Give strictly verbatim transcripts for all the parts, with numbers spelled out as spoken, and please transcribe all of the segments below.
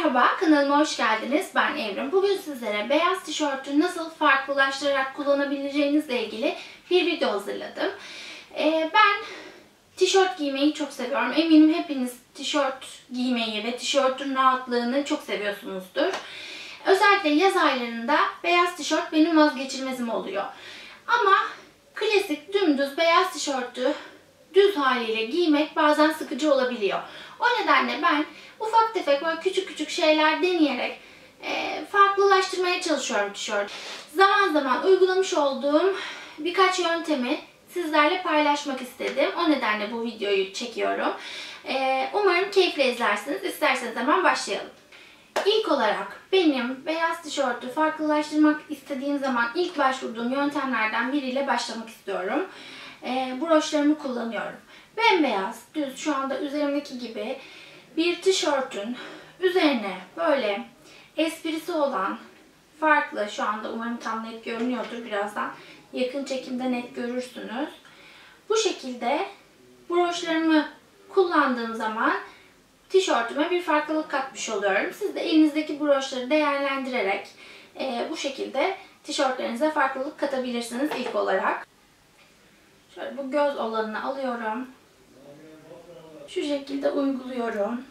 Merhaba, kanalıma hoş geldiniz. Ben Evrim. Bugün sizlere beyaz tişörtü nasıl farklılaştırarak kullanabileceğinizle ilgili bir video hazırladım. Ee, ben tişört giymeyi çok seviyorum. Eminim hepiniz tişört giymeyi ve tişörtün rahatlığını çok seviyorsunuzdur. Özellikle yaz aylarında beyaz tişört benim vazgeçilmezim oluyor. Ama klasik dümdüz beyaz tişörtü düz haliyle giymek bazen sıkıcı olabiliyor. O nedenle ben ufak tefek böyle küçük küçük şeyler deneyerek e, farklılaştırmaya çalışıyorum tişört. Zaman zaman uygulamış olduğum birkaç yöntemi sizlerle paylaşmak istedim. O nedenle bu videoyu çekiyorum. E, umarım keyifle izlersiniz. İsterseniz hemen başlayalım. İlk olarak benim beyaz tişörtü farklılaştırmak istediğim zaman ilk başvurduğum yöntemlerden biriyle başlamak istiyorum. E, broşlarımı kullanıyorum. Bembeyaz, düz şu anda üzerimdeki gibi bir tişörtün üzerine böyle esprisi olan, farklı, şu anda umarım tam net görünüyordur, birazdan yakın çekimde net görürsünüz. Bu şekilde broşlarımı kullandığım zaman tişörtüme bir farklılık katmış oluyorum. Siz de elinizdeki broşları değerlendirerek e, bu şekilde tişörtlerinize farklılık katabilirsiniz ilk olarak. Şöyle bu göz olanını alıyorum. Şu şekilde uyguluyorum.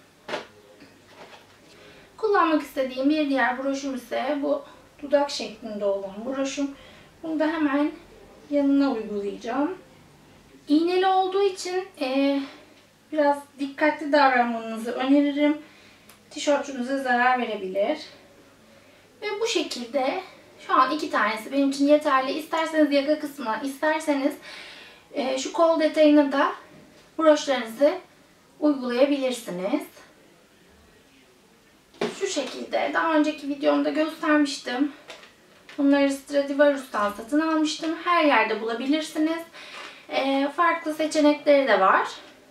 Kullanmak istediğim bir diğer broşum ise bu dudak şeklinde olan broşum. Bunu da hemen yanına uygulayacağım. İğneli olduğu için e, biraz dikkatli davranmanızı öneririm. Tişörtünüze zarar verebilir. Ve bu şekilde şu an iki tanesi benim için yeterli. İsterseniz yaka kısmına, isterseniz e, şu kol detayına da broşlarınızı uygulayabilirsiniz. Şu şekilde daha önceki videomda göstermiştim. Bunları Stradivarius'tan satın almıştım. Her yerde bulabilirsiniz. E, farklı seçenekleri de var.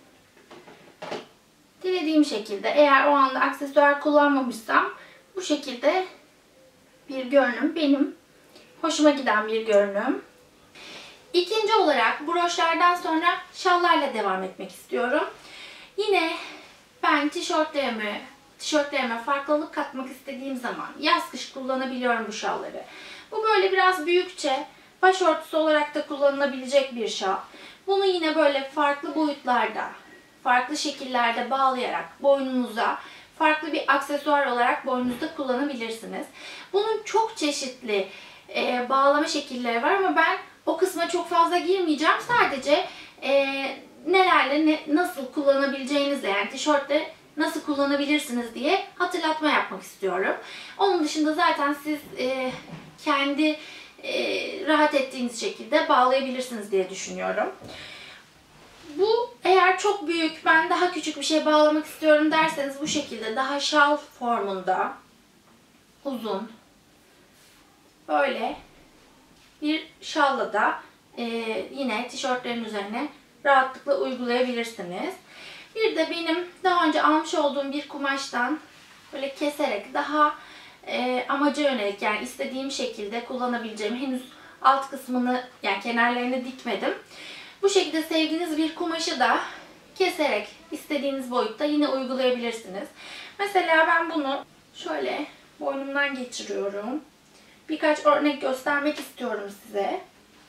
Dilediğim şekilde, eğer o anda aksesuar kullanmamışsam, bu şekilde bir görünüm benim hoşuma giden bir görünüm. İkinci olarak broşlardan sonra şallarla devam etmek istiyorum. Yine ben tişörtlerime, tişörtlerime farklılık katmak istediğim zaman yaz kış kullanabiliyorum bu şalları. Bu böyle biraz büyükçe, başörtüsü olarak da kullanılabilecek bir şal. Bunu yine böyle farklı boyutlarda, farklı şekillerde bağlayarak boynunuza, farklı bir aksesuar olarak boynunuzda kullanabilirsiniz. Bunun çok çeşitli e, bağlama şekilleri var ama ben o kısma çok fazla girmeyeceğim. Sadece e, nelerle ne, nasıl kullanabileceğinizle, yani tişörtte nasıl kullanabilirsiniz diye hatırlatma yapmak istiyorum. Onun dışında zaten siz e, kendi e, rahat ettiğiniz şekilde bağlayabilirsiniz diye düşünüyorum. Bu eğer çok büyük, ben daha küçük bir şey bağlamak istiyorum derseniz bu şekilde daha şal formunda uzun böyle bir şalla da e, yine tişörtlerin üzerine rahatlıkla uygulayabilirsiniz. Bir de benim daha önce almış olduğum bir kumaştan böyle keserek daha e, amaca yönelik, yani istediğim şekilde kullanabileceğim, henüz alt kısmını, yani kenarlarını dikmedim. Bu şekilde sevdiğiniz bir kumaşı da keserek istediğiniz boyutta yine uygulayabilirsiniz. Mesela ben bunu şöyle boynumdan geçiriyorum. Birkaç örnek göstermek istiyorum size.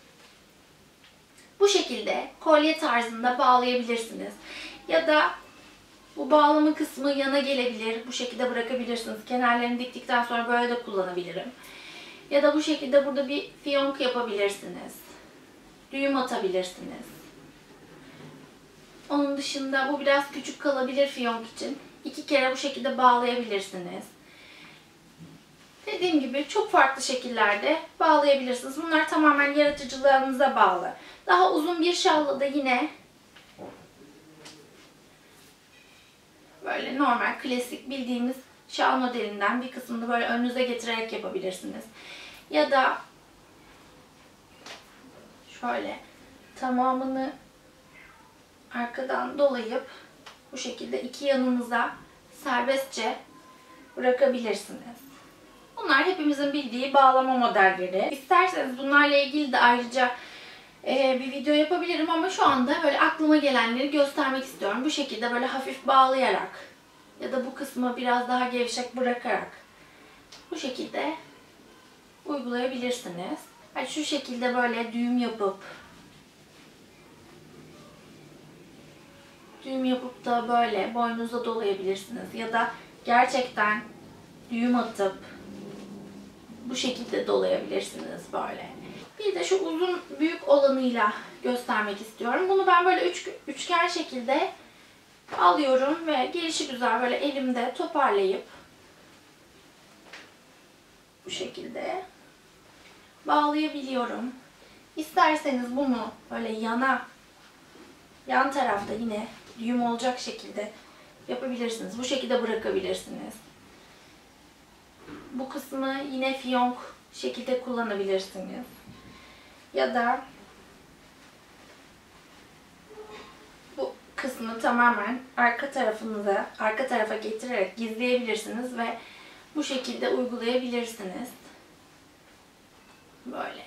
Bu şekilde kolye tarzında bağlayabilirsiniz. Ya da bu bağlama kısmı yana gelebilir. Bu şekilde bırakabilirsiniz. Kenarlarını diktikten sonra böyle de kullanabilirim. Ya da bu şekilde burada bir fiyonk yapabilirsiniz. Düğüm atabilirsiniz. Onun dışında bu biraz küçük kalabilir fiyonk için. İki kere bu şekilde bağlayabilirsiniz. Dediğim gibi çok farklı şekillerde bağlayabilirsiniz. Bunlar tamamen yaratıcılığınıza bağlı. Daha uzun bir şalla da yine böyle normal, klasik bildiğimiz şal modelinden bir kısmını böyle önünüze getirerek yapabilirsiniz. Ya da şöyle tamamını arkadan dolayıp bu şekilde iki yanınıza serbestçe bırakabilirsiniz. Bunlar hepimizin bildiği bağlama modelleri. İsterseniz bunlarla ilgili de ayrıca e, bir video yapabilirim ama şu anda böyle aklıma gelenleri göstermek istiyorum. Bu şekilde böyle hafif bağlayarak ya da bu kısmı biraz daha gevşek bırakarak bu şekilde uygulayabilirsiniz. Yani şu şekilde böyle düğüm yapıp düğüm yapıp da böyle boynunuza dolayabilirsiniz. Ya da gerçekten düğüm atıp bu şekilde dolayabilirsiniz böyle. Bir de şu uzun büyük olanıyla göstermek istiyorum. Bunu ben böyle üç, üçgen şekilde alıyorum ve gelişigüzel böyle elimde toparlayıp bu şekilde bağlayabiliyorum. İsterseniz bunu böyle yana, yan tarafta yine düğüm olacak şekilde yapabilirsiniz. Bu şekilde bırakabilirsiniz. Bu kısmı yine fiyonk şekilde kullanabilirsiniz. Ya da bu kısmı tamamen arka tarafınıza, arka tarafa getirerek gizleyebilirsiniz ve bu şekilde uygulayabilirsiniz. Böyle.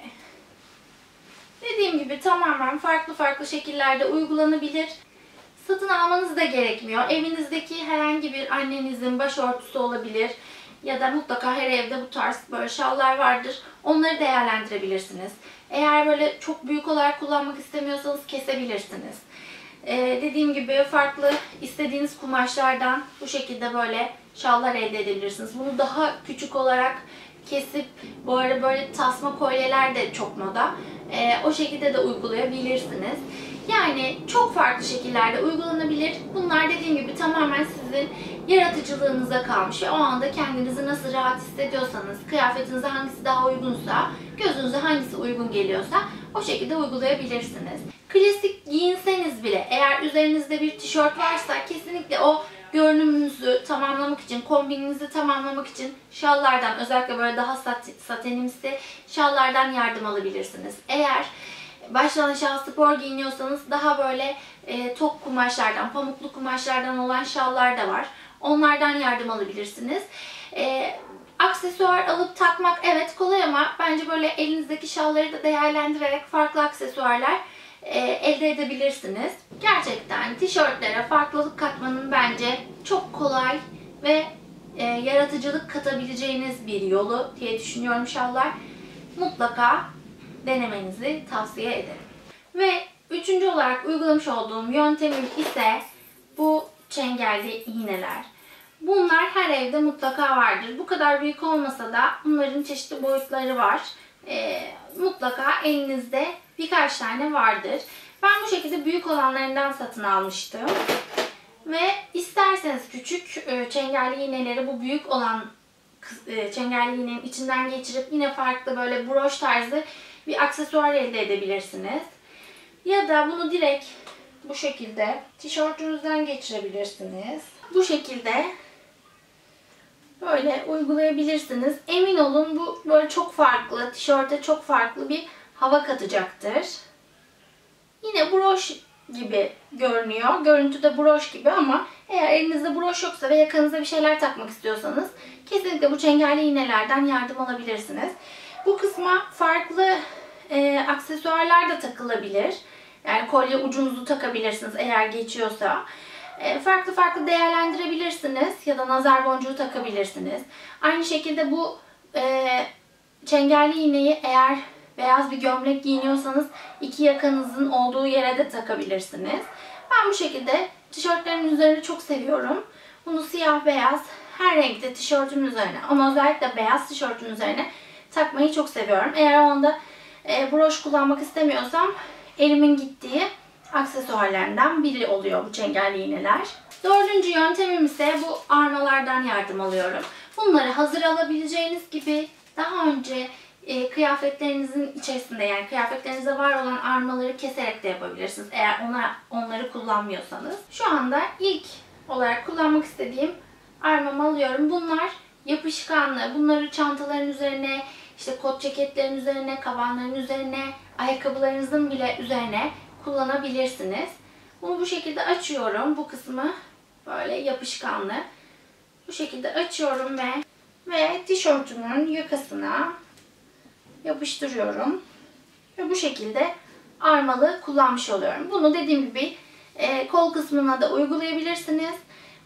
Dediğim gibi tamamen farklı farklı şekillerde uygulanabilir. Satın almanız da gerekmiyor. Evinizdeki herhangi bir annenizin başörtüsü olabilir. Ya da mutlaka her evde bu tarz böyle şallar vardır. Onları değerlendirebilirsiniz. Eğer böyle çok büyük olarak kullanmak istemiyorsanız kesebilirsiniz. Ee, dediğim gibi farklı istediğiniz kumaşlardan bu şekilde böyle şallar elde edebilirsiniz. Bunu daha küçük olarak kesip bu arada böyle tasma kolyeler de çok moda. Ee, o şekilde de uygulayabilirsiniz. Yani çok farklı şekillerde uygulanabilir. Bunlar dediğim gibi tamamen sizin yaratıcılığınıza kalmış ve o anda kendinizi nasıl rahat hissediyorsanız, kıyafetinize hangisi daha uygunsa, gözünüze hangisi uygun geliyorsa o şekilde uygulayabilirsiniz. Klasik giyinseniz bile eğer üzerinizde bir tişört varsa kesinlikle o görünümünüzü tamamlamak için, kombininizi tamamlamak için şallardan, özellikle böyle daha sat satenimsi şallardan yardım alabilirsiniz. Eğer baştan aşağı spor giyiniyorsanız daha böyle e, tok kumaşlardan, pamuklu kumaşlardan olan şallar da var. Onlardan yardım alabilirsiniz. E, aksesuar alıp takmak evet kolay ama bence böyle elinizdeki şalları da değerlendirerek farklı aksesuarlar e, elde edebilirsiniz. Gerçekten tişörtlere farklılık katmanın bence çok kolay ve e, yaratıcılık katabileceğiniz bir yolu diye düşünüyorum şallar. Mutlaka denemenizi tavsiye ederim. Ve üçüncü olarak uygulamış olduğum yöntemim ise bu çengelli iğneler. Bunlar her evde mutlaka vardır. Bu kadar büyük olmasa da bunların çeşitli boyutları var. E, mutlaka elinizde birkaç tane vardır. Ben bu şekilde büyük olanlarından satın almıştım. Ve isterseniz küçük e, çengelli iğneleri bu büyük olan e, çengelli iğnenin içinden geçirip yine farklı böyle broş tarzı bir aksesuar elde edebilirsiniz. Ya da bunu direkt bu şekilde tişörtünüzden geçirebilirsiniz. Bu şekilde böyle uygulayabilirsiniz. Emin olun bu böyle çok farklı, tişörte çok farklı bir hava katacaktır. Yine broş gibi görünüyor. Görüntüde broş gibi ama eğer elinizde broş yoksa ve yakanıza bir şeyler takmak istiyorsanız kesinlikle bu çengelli iğnelerden yardım alabilirsiniz. Bu kısma farklı e, aksesuarlar da takılabilir. Yani kolye ucunuzu takabilirsiniz eğer geçiyorsa. E, farklı farklı değerlendirebilirsiniz ya da nazar boncuğu takabilirsiniz. Aynı şekilde bu e, çengelli iğneyi eğer beyaz bir gömlek giyiniyorsanız iki yakanızın olduğu yere de takabilirsiniz. Ben bu şekilde tişörtlerin üzerine çok seviyorum. Bunu siyah beyaz her renkte tişörtün üzerine ama özellikle beyaz tişörtün üzerine takmayı çok seviyorum. Eğer o anda e, broş kullanmak istemiyorsam elimin gittiği aksesuarlarından biri oluyor bu çengelli iğneler. Dördüncü yöntemim ise bu armalardan yardım alıyorum. Bunları hazır alabileceğiniz gibi daha önce e, kıyafetlerinizin içerisinde yani kıyafetlerinizde var olan armaları keserek de yapabilirsiniz. Eğer ona, onları kullanmıyorsanız. Şu anda ilk olarak kullanmak istediğim armamı alıyorum. Bunlar yapışkanlı. Bunları çantaların üzerine, işte kot ceketlerin üzerine, kabanların üzerine, ayakkabılarınızın bile üzerine kullanabilirsiniz. Bunu bu şekilde açıyorum. Bu kısmı böyle yapışkanlı. Bu şekilde açıyorum ve ve tişörtümün yakasına yapıştırıyorum. Ve bu şekilde armalı kullanmış oluyorum. Bunu dediğim gibi e, kol kısmına da uygulayabilirsiniz.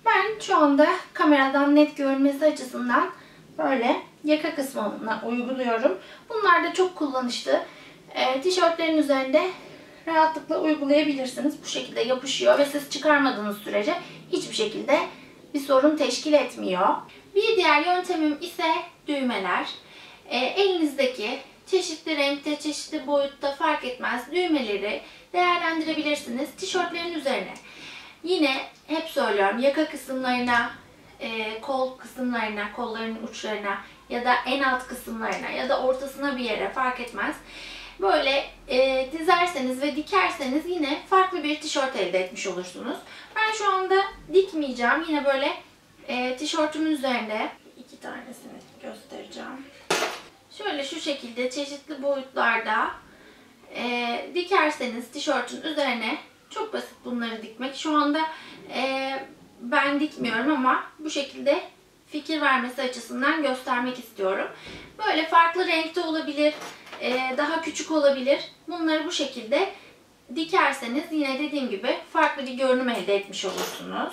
Ben şu anda kameradan net görünmesi açısından böyle yaka kısmına uyguluyorum. Bunlar da çok kullanışlı. E, tişörtlerin üzerinde rahatlıkla uygulayabilirsiniz. Bu şekilde yapışıyor ve ses çıkarmadığınız sürece hiçbir şekilde bir sorun teşkil etmiyor. Bir diğer yöntemim ise düğmeler. E, elinizdeki çeşitli renkte, çeşitli boyutta fark etmez düğmeleri değerlendirebilirsiniz. Tişörtlerin üzerine yine hep söylüyorum yaka kısımlarına, e, kol kısımlarına, kolların uçlarına ya da en alt kısımlarına ya da ortasına bir yere fark etmez. Böyle e, dizerseniz ve dikerseniz yine farklı bir tişört elde etmiş olursunuz. Ben şu anda dikmeyeceğim. Yine böyle e, tişörtümün üzerinde iki tanesini göstereceğim. Şöyle şu şekilde çeşitli boyutlarda e, dikerseniz tişörtün üzerine çok basit bunları dikmek. Şu anda e, ben dikmiyorum ama bu şekilde fikir vermesi açısından göstermek istiyorum. Böyle farklı renkte olabilir, e, daha küçük olabilir. Bunları bu şekilde dikerseniz yine dediğim gibi farklı bir görünüm elde etmiş olursunuz.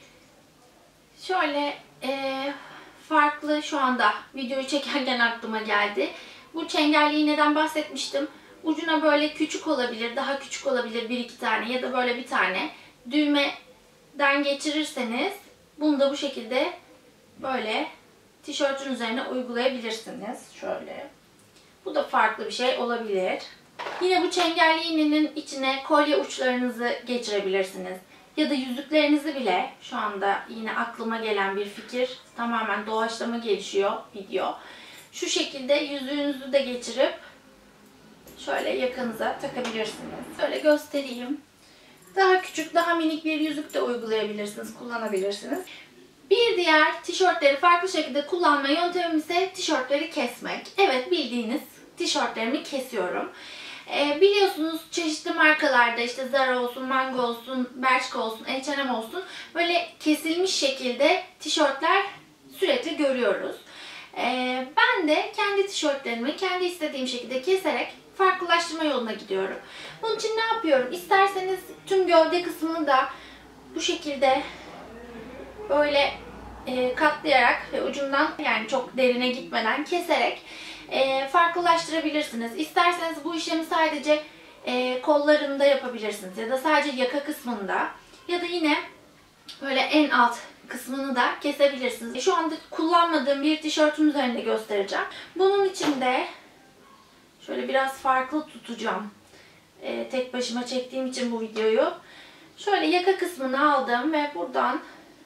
Şöyle e, farklı şu anda videoyu çekerken aklıma geldi. Bu çengelli iğneden bahsetmiştim. Ucuna böyle küçük olabilir, daha küçük olabilir bir iki tane ya da böyle bir tane düğmeden geçirirseniz bunu da bu şekilde böyle tişörtün üzerine uygulayabilirsiniz. Şöyle. Bu da farklı bir şey olabilir. Yine bu çengelli iğnenin içine kolye uçlarınızı geçirebilirsiniz. Ya da yüzüklerinizi bile, şu anda yine aklıma gelen bir fikir, tamamen doğaçlama gelişiyor video. Şu şekilde yüzüğünüzü de geçirip şöyle yakanıza takabilirsiniz. Şöyle göstereyim. Daha küçük, daha minik bir yüzük de uygulayabilirsiniz, kullanabilirsiniz. Bir diğer tişörtleri farklı şekilde kullanma yöntemim ise tişörtleri kesmek. Evet, bildiğiniz tişörtlerimi kesiyorum. Ee, biliyorsunuz çeşitli markalarda işte Zara olsun, Mango olsun, Bershka olsun, H and M olsun böyle kesilmiş şekilde tişörtler sürekli görüyoruz. Ee, ben de kendi tişörtlerimi kendi istediğim şekilde keserek farklılaştırma yoluna gidiyorum. Bunun için ne yapıyorum? İsterseniz tüm gövde kısmını da bu şekilde böyle e, katlayarak ve ucundan, yani çok derine gitmeden keserek e, farklılaştırabilirsiniz. İsterseniz bu işlemi sadece e, kollarında yapabilirsiniz ya da sadece yaka kısmında ya da yine böyle en alt kısmını da kesebilirsiniz. Şu anda kullanmadığım bir tişörtüm üzerinde göstereceğim. Bunun için de şöyle biraz farklı tutacağım. E, tek başıma çektiğim için bu videoyu. Şöyle yaka kısmını aldım ve buradan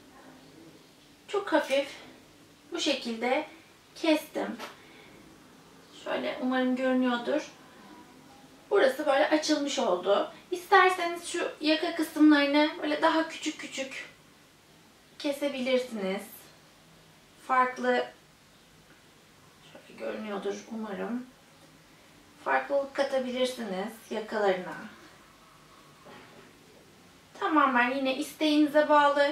çok hafif bu şekilde kestim. Şöyle, umarım görünüyordur. Burası böyle açılmış oldu. İsterseniz şu yaka kısımlarını böyle daha küçük küçük kesebilirsiniz. Farklı, şöyle görünüyordur umarım. Farklılık katabilirsiniz yakalarına. Tamamen yine isteğinize bağlı.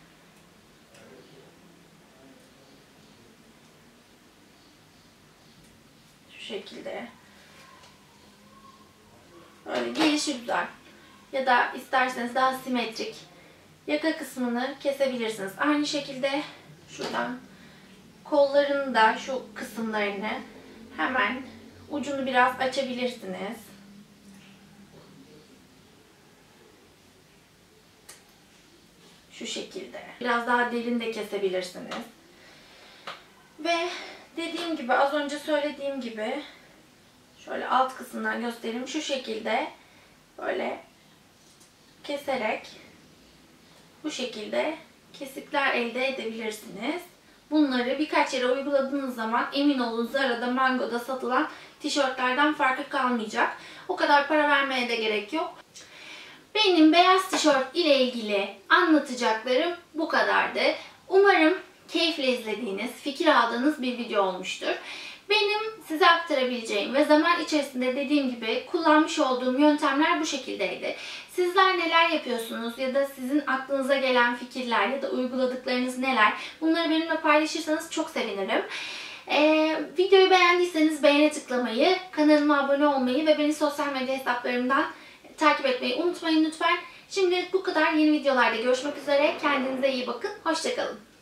Şu şekilde. Böyle gelişi güzel. Ya da isterseniz daha simetrik yaka kısmını kesebilirsiniz. Aynı şekilde şuradan kolların da şu kısımlarını hemen ucunu biraz açabilirsiniz. Şu şekilde. Biraz daha derin de kesebilirsiniz. Ve dediğim gibi, az önce söylediğim gibi şöyle alt kısımdan göstereyim. Şu şekilde böyle keserek bu şekilde kesikler elde edebilirsiniz. Bunları birkaç yere uyguladığınız zaman emin olun Zara'da, Mango'da satılan tişörtlerden farkı kalmayacak. O kadar para vermeye de gerek yok. Benim beyaz tişört ile ilgili anlatacaklarım bu kadardı. Umarım keyifle izlediğiniz, fikir aldığınız bir video olmuştur. Benim size aktarabileceğim ve zaman içerisinde dediğim gibi kullanmış olduğum yöntemler bu şekildeydi. Sizler neler yapıyorsunuz ya da sizin aklınıza gelen fikirler ya da uyguladıklarınız neler? Bunları benimle paylaşırsanız çok sevinirim. Ee, videoyu beğendiyseniz beğene tıklamayı, kanalıma abone olmayı ve beni sosyal medya hesaplarımdan takip etmeyi unutmayın lütfen. Şimdilik bu kadar. Yeni videolarda görüşmek üzere. Kendinize iyi bakın. Hoşça kalın.